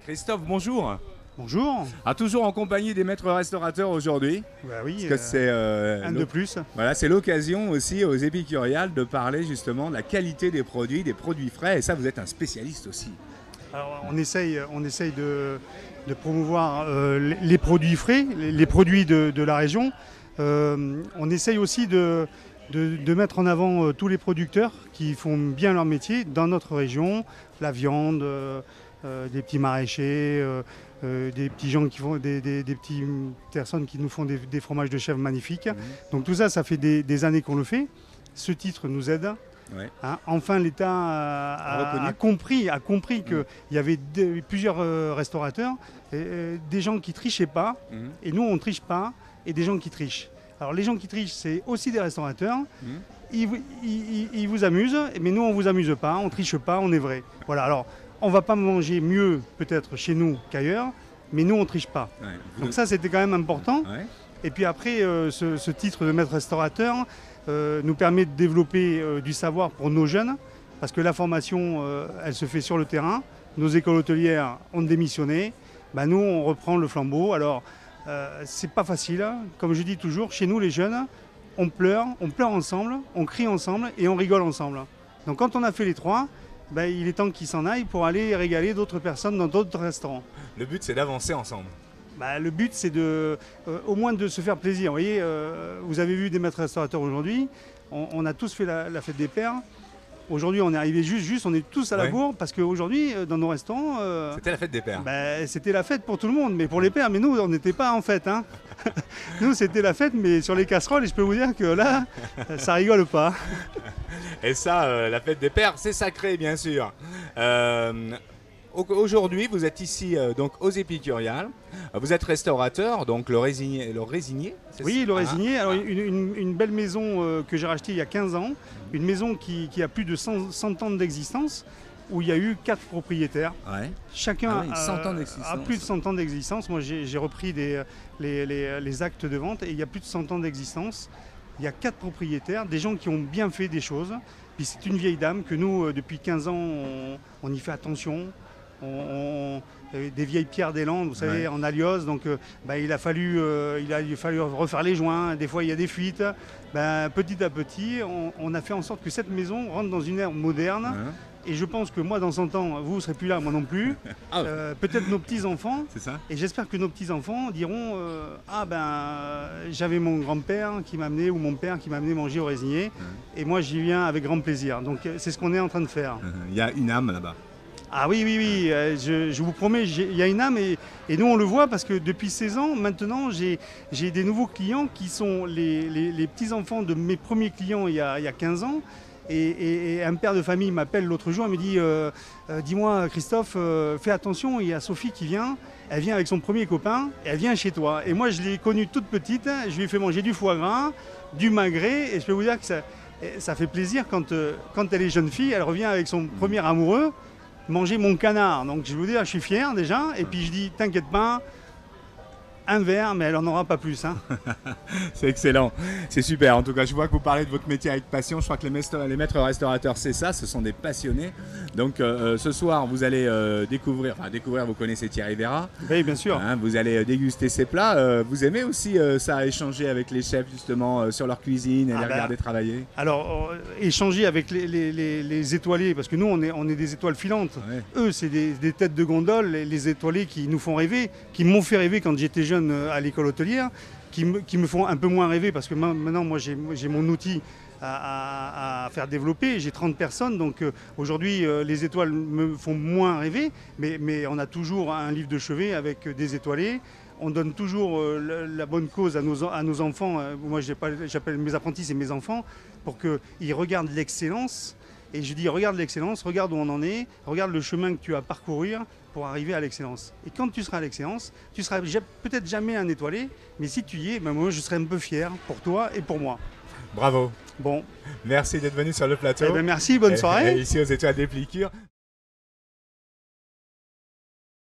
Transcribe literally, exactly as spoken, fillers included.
Christophe, bonjour. Bonjour. Ah, toujours en compagnie des maîtres restaurateurs aujourd'hui. Bah oui, Parce que euh, c'est euh, un de plus. Voilà, c'est l'occasion aussi aux Épicuriales de parler justement de la qualité des produits, des produits frais. Et ça, vous êtes un spécialiste aussi. Alors, on essaye, on essaye de, de promouvoir euh, les, les produits frais, les, les produits de, de la région. Euh, on essaye aussi de, de, de mettre en avant euh, tous les producteurs qui font bien leur métier dans notre région. La viande, euh, euh, des petits maraîchers, euh, euh, des petits gens qui font des, des, des petites personnes qui nous font des, des fromages de chèvre magnifiques. Mmh. Donc tout ça, ça fait des, des années qu'on le fait. Ce titre nous aide. Ouais. Hein, enfin, l'État a, a, a compris, a compris qu'il mmh. y avait de, plusieurs euh, restaurateurs, euh, des gens qui trichaient pas, mmh. et nous on ne triche pas, et des gens qui trichent. Alors les gens qui trichent, c'est aussi des restaurateurs. Mmh. Ils, ils, ils vous amusent, mais nous on ne vous amuse pas, on ne triche pas, on est vrai. Voilà. Alors on ne va pas manger mieux peut-être chez nous qu'ailleurs, mais nous on ne triche pas. Ouais. Donc ça c'était quand même important. Ouais. Et puis après, euh, ce, ce titre de maître restaurateur euh, nous permet de développer euh, du savoir pour nos jeunes, parce que la formation, euh, elle se fait sur le terrain. Nos écoles hôtelières ont démissionné. Ben, nous, on reprend le flambeau. Alors, euh, c'est pas facile. Comme je dis toujours, chez nous, les jeunes, on pleure, on pleure ensemble, on crie ensemble et on rigole ensemble. Donc quand on a fait les trois, ben, il est temps qu'ils s'en aillent pour aller régaler d'autres personnes dans d'autres restaurants. Le but, c'est d'avancer ensemble. Bah, le but, c'est de, euh, au moins de se faire plaisir. Vous voyez, euh, vous avez vu des maîtres restaurateurs aujourd'hui. On, on a tous fait la, la fête des pères. Aujourd'hui, on est arrivé juste, juste, on est tous à la ouais. bourre parce qu'aujourd'hui, dans nos restaurants... Euh, c'était la fête des pères. Bah, c'était la fête pour tout le monde, mais pour les pères. Mais nous, on n'était pas en fête. Hein. Nous, c'était la fête, mais sur les casseroles, et je peux vous dire que là, ça rigole pas. Et ça, euh, la fête des pères, c'est sacré, bien sûr. Euh... Aujourd'hui, vous êtes ici euh, donc aux Épicuriales. Vous êtes restaurateur, donc le Résigné. Le Résigné oui, le Résigné. Ah. Alors, une, une, une belle maison euh, que j'ai rachetée il y a quinze ans. Une maison qui, qui a plus de cent, cent ans d'existence, où il y a eu quatre propriétaires. Ouais. Chacun ah oui, cent ans a, a plus de cent ans d'existence. Moi, j'ai repris des, les, les, les actes de vente et il y a plus de cent ans d'existence. Il y a quatre propriétaires, des gens qui ont bien fait des choses. Puis c'est une vieille dame que nous, euh, depuis quinze ans, on, on y fait attention. On, on, des vieilles pierres des Landes, vous savez, ouais. en alios, donc euh, bah, il, a fallu, euh, il a fallu refaire les joints, des fois il y a des fuites. Bah, petit à petit, on, on a fait en sorte que cette maison rentre dans une ère moderne. Ouais. Et je pense que moi, dans cent ans, vous ne serez plus là, moi non plus. ah. euh, Peut-être nos petits-enfants. C'est ça. Et j'espère que nos petits-enfants diront euh, ah ben, j'avais mon grand-père qui m'a amené, ou mon père qui m'a amené manger au Résigné. Ouais. Et moi, j'y viens avec grand plaisir. Donc c'est ce qu'on est en train de faire. Il y a une âme là-bas. Ah oui, oui, oui, euh, je, je vous promets, il y a une âme et, et nous on le voit parce que depuis seize ans, maintenant j'ai des nouveaux clients qui sont les, les, les petits-enfants de mes premiers clients il y a, il y a quinze ans. Et, et, et un père de famille m'appelle l'autre jour et me dit euh, euh, « Dis-moi Christophe, euh, fais attention, il y a Sophie qui vient, elle vient avec son premier copain, et elle vient chez toi. » Et moi je l'ai connue toute petite, je lui ai fait manger du foie gras, du magret et je peux vous dire que ça, ça fait plaisir quand, euh, quand elle est jeune fille, elle revient avec son premier amoureux. Manger mon canard, donc je vais vous dire, je suis fier déjà, et puis je dis, t'inquiète pas, un verre, mais elle n'en aura pas plus. Hein. C'est excellent, c'est super. En tout cas, je vois que vous parlez de votre métier avec passion. Je crois que les maîtres, les maîtres restaurateurs, c'est ça, ce sont des passionnés. Donc euh, ce soir, vous allez euh, découvrir, enfin découvrir, vous connaissez Thierry Vera. Oui, bien sûr. Hein, vous allez déguster ses plats. Euh, vous aimez aussi euh, ça, échanger avec les chefs justement euh, sur leur cuisine et ah les ben, regarder travailler? Alors, euh, échanger avec les, les, les, les étoilés, parce que nous, on est, on est des étoiles filantes. Ouais. Eux, c'est des, des têtes de gondole, les, les étoilés qui nous font rêver, qui m'ont fait rêver quand j'étais jeune à l'école hôtelière, qui me, qui me font un peu moins rêver parce que maintenant moi j'ai mon outil à, à, à faire développer, j'ai trente personnes, donc euh, aujourd'hui euh, les étoiles me font moins rêver, mais, mais on a toujours un livre de chevet avec des étoilés. On donne toujours euh, la, la bonne cause à nos, à nos enfants, euh, moi j'appelle mes apprentis, c'est mes enfants, pour qu'ils regardent l'excellence. Et je dis, regarde l'excellence, regarde où on en est, regarde le chemin que tu as à parcourir pour arriver à l'excellence. Et quand tu seras à l'excellence, tu seras peut-être jamais un étoilé, mais si tu y es, ben moi je serai un peu fier pour toi et pour moi. Bravo. Bon. Merci d'être venu sur le plateau. Eh ben merci, bonne soirée. Et, et ici aux Étoiles des Pliquures.